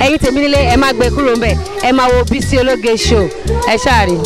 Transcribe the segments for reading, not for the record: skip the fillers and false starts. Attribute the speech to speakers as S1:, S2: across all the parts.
S1: ẹ̀yin tèmi nílé ẹ má gbé kúrò ńbẹ̀ ẹ má wo Bisi Ologe Show ẹ ṣáà rí.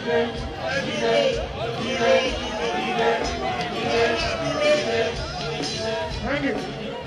S2: Thank you.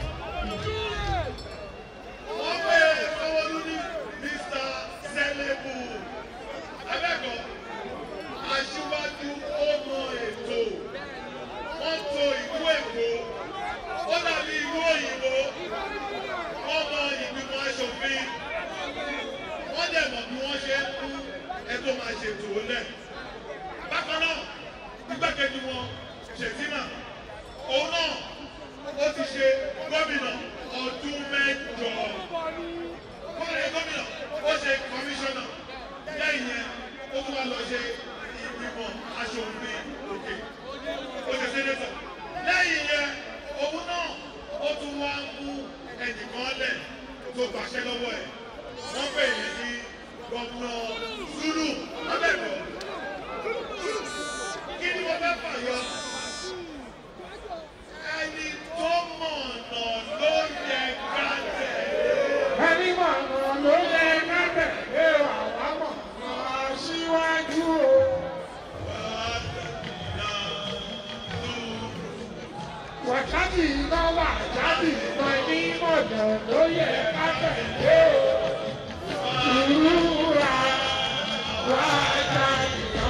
S3: Aṣíwájú ọmọ ètò wọ́n to ìlú Èkó ó dàbí ìlú òyìnbó ọmọ ìgbìmọ̀ aṣòfin wọ́n dẹ̀ mọ̀ bí wọ́n ṣe ń kú ẹjọ́ máa ṣètò lẹ̀. Bákan náà igbákejì wọn Ṣètìmá òun náà ó ti ṣe gómìnà ọdún 8 kọ́lẹ̀ gómìnà ó ṣe kọmíṣánná lẹ́yìn yẹn ó tún wá lọ ṣe ìgbìmọ̀ aṣòfin òkè ó ṣe sẹ́nẹ́tọ̀ lẹ́yìn yẹn òun náà ó tún wá ń mú ẹnìkan lẹ̀ tó gbàṣẹ lọ́wọ́ ẹ̀ wọ́n pè é ní gómìnà Zulu abẹ́ẹ̀kọ́ kí ni wọ́n fẹ́ fàyọ ẹni tó mọ̀nà ló yẹ ká tẹ̀lé.
S2: Ẹni mọ̀nà ló yẹ ká tẹ̀lé àwọn aṣíwájú o. Wàjáde iná wà jáde iná ní mọ̀nà ló yẹ ká tẹ̀lé o. Ìrúra wà jáde iná.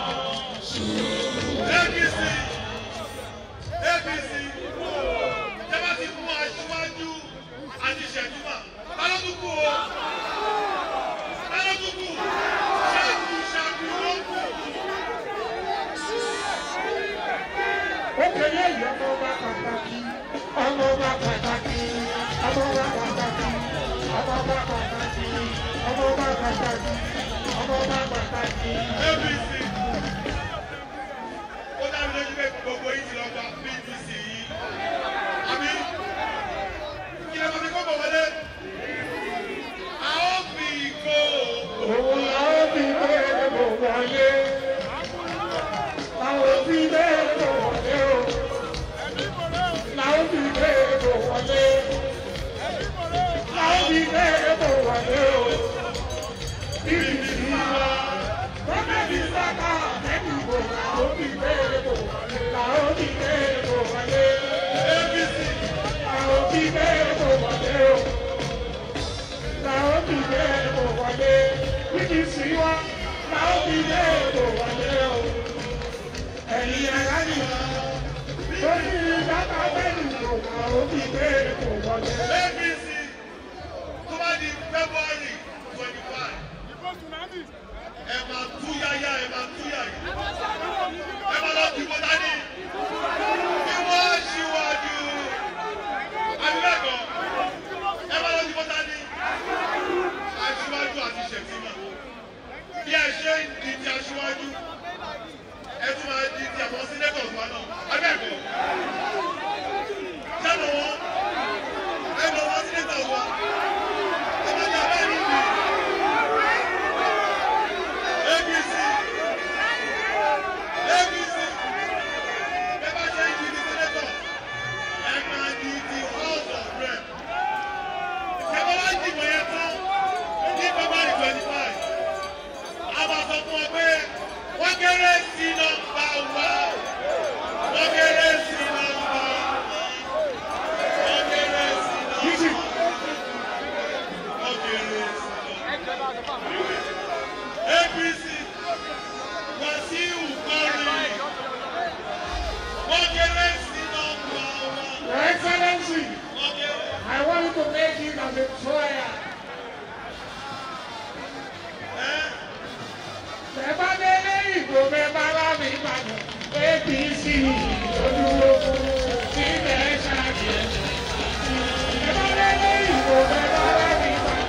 S3: APC jẹ́bá ti mú aṣíwájú àti Ṣètìmá balódúkú o balódúkú ṣàkú ló kù.
S2: Ó kéré yìí ọmọ ọba pàtàkì ọmọ ọba pàtàkì ọmọ ọba pàtàkì ọmọ ọba pàtàkì ọmọ ọba pàtàkì ọmọ ọba pàtàkì.
S3: APC ó dábí lójú pé gbogbo yìí ti lọ gba PDC yìí àbí kí lè máa fi kọ́ bọ̀ wọlé a ó fi kó
S2: Òun la ó fi bẹ́ẹ̀ bò wọlé. La ó fi bẹ́ẹ̀ bò wọlé o. La ó fi bẹ́ẹ̀ bò wọlé. La ó fi bẹ́ẹ̀ bò wọlé o. Bíbí sí wa. Gómìnà sábà lẹ́nu ìbò la ó fi bẹ́ẹ̀ bò wọlé. La ó fi bẹ́ẹ̀ bò wọlé.
S3: APC
S2: La ó fi bẹ́ẹ̀ bò wọlé o. La ó fi bẹ́ẹ̀ bò wọlé. Bíbí sí wa. La ó fi bẹ́ẹ̀ bò wọlé o. Ẹ̀yin ará ni lórí bàbá bẹ́ẹ̀ni kò wá ó fi bẹ́ẹ̀ bò wọlé.
S3: APC tó bá di February 25 ẹ máa tú yáyá ẹ máa tú yáyá ẹ máa lọ dìbò dání kí wọ́n ṣíwájú àbíbẹ́ẹ̀kọ́ ẹ máa lọ dìbò dání aṣíwájú àti Ṣètìmá bí ẹ ṣe ń di ti aṣíwájú ẹ tún máa di ti àwọn sínétọ̀ wa náà àbíbẹ́ẹ̀kọ́ sẹ́nu wọn ẹ lọ wọn sínétọ̀ wa ẹ máa di abẹ́rẹ́ nìyí. APC ẹ bá ṣe ń di ti sínétọ̀ ẹ máa di ti House of Rep ẹ bá wá dìbò yẹn tán ní February 25 a máa sọ fún ọ pé wọ́n kéré sí nọ́mbà wá wọ́n kéré sí nọ́mbà wọ́n kéré sí nọ́mbà wọ́n kéré sí nọ́mbà APC Wasiu Kọrin wọ́n kéré sí nọ́mbà wá.
S2: Your Excellency, I want you to make it as a trial. Bẹ́ẹ̀ délé ìbò mẹ́fà lábì Ìbàdàn, APC lójúwò tí bẹ́ẹ̀ ṣáàjì. Bẹ́ẹ̀ délé ìbò mẹ́fà lábì Ìbàdàn.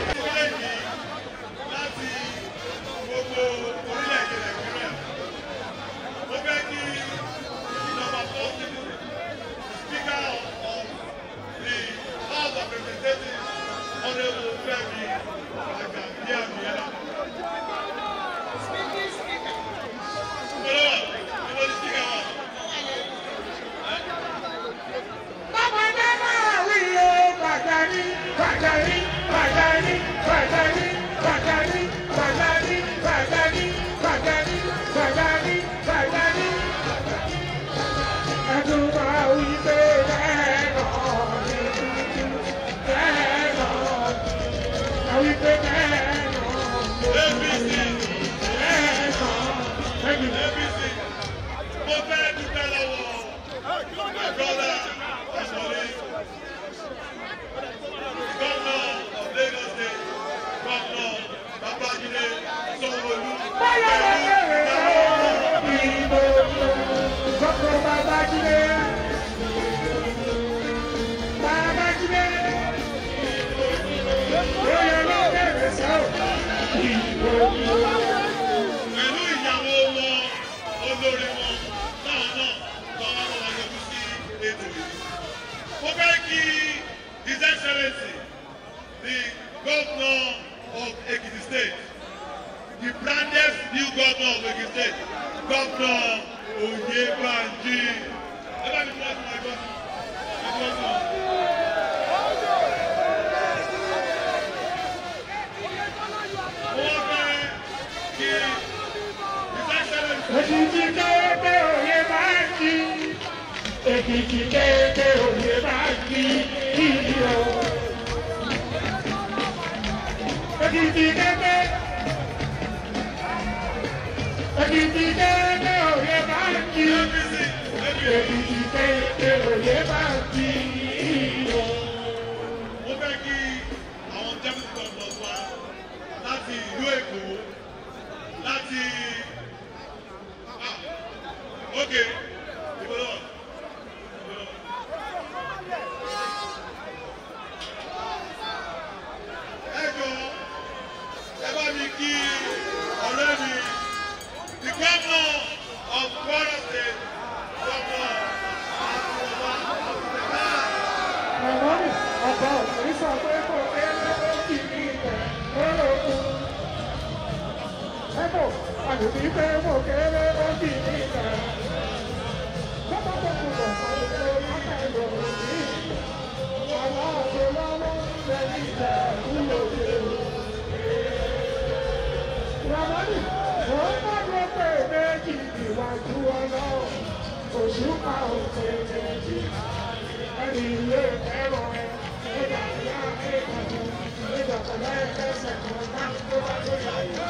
S3: Láti gbogbo orílẹ̀-èdè Nàìjíríà, mo fẹ́ kí ìjọba possible Speaker of the House of Representatives, Honourable Fẹ́mi Àgbàbíàmíyà. Speaker wa, ìwọ ni Speaker wa. olóore wọn náà lọ́wọ́ wọn yọjú sí ètò yìí. Mo fẹ́ kí His Excellency the Governor of Ekiti State, the brandest new Governor of Ekiti State, Governor Oyebanji. Everybody clap for my governor.
S2: Ekiti kéde Oyebanji, Ekiti kéde Oyebanji, iyo. Ekiti kéde Oyebanji, Ekiti kéde Oyebanji, iyo.
S3: Mo fẹ́ kí àwọn deputy governors wa láti ìlú Èkó láti okay ìbọ̀lọ́. Ẹ jọ̀ọ́ ẹ bá mi kí ọ̀rẹ́ mi the governor of Kwara State, Governor Abeokuta.
S2: Ọba òṣèré sọ pé kò kéré ó kì í tẹ̀ lọ́lọ́kùn. Ẹ̀bùn àdùnní pé kò kéré ó kì í tẹ̀. Bọ́bá tó kù bọ̀ sọ́dọ̀ tó lákàlọ́ òní. Àwọn ọ̀dọ́ lọ́wọ́ lẹ́yìn ìjà ìlú òde. Ramani, wọ́n bá gbọ́ pé méjì ìwájú ọlọ́run. Òṣùpá òkè méjì. Ẹni ilé ẹ̀rọ ẹ̀ ẹ̀dá ìyá ẹ̀kọ́ ẹ̀dá ọ̀la ẹ̀kẹ́sẹ̀ kan tó bá tó yà yà.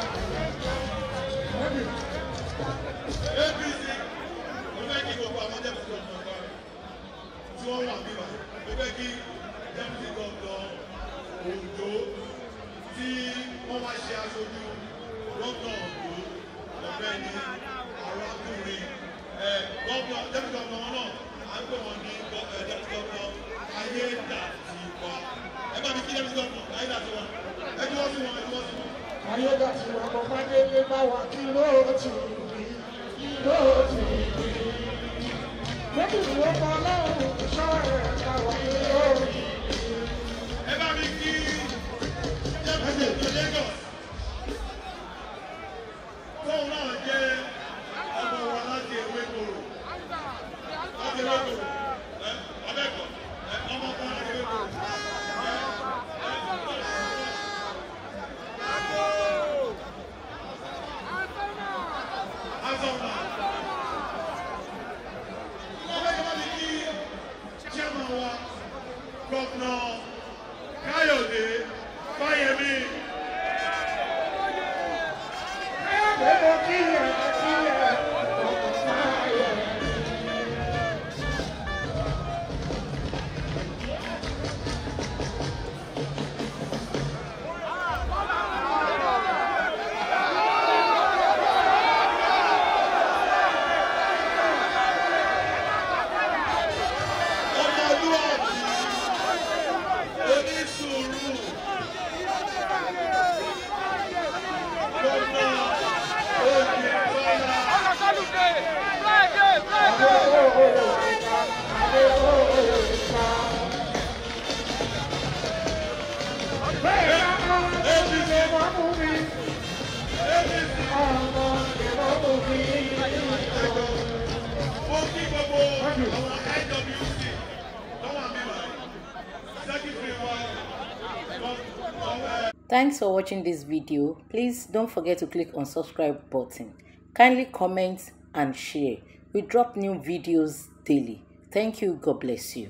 S3: APC mo fẹ́ kí gbogbo àwọn deputy governor wa tí wọ́n wà bíbá mo fẹ́ kí deputy governor Ondo tí wọ́n wá ṣe aṣojú gómìnà Ondo ọ̀gbẹ́ni arákùnrin deputy governor wọn náà à ń pè wọ́n ní deputy governor Ayédàtiwa. Ẹ bá mi kí deputy governor Ayédàtiwa. Ẹ jọ́ sí wọn, ẹ jọ́ sí wọn.
S2: Ayédàtiwa kò bá délé bá wa kí lóòtù rí lóòtù rí. Lókè ìwé kan lọ́rùn sọ ẹ̀ káwọn ní lóòtù rí.
S3: Ẹ bá mi kí deputy governor Lagos. Tóun náà jẹ́ ọmọ wa láti Ewékòró. Láti Ewékòró. Abẹ́kọ̀. Ọmọ kan láti Ewékòró. Governor Kayode Fayemi.
S4: Thanks for watching this video. Please don't forget to click on subscribe button. Kindly comment and share. We drop new videos daily. Thank you. God bless you.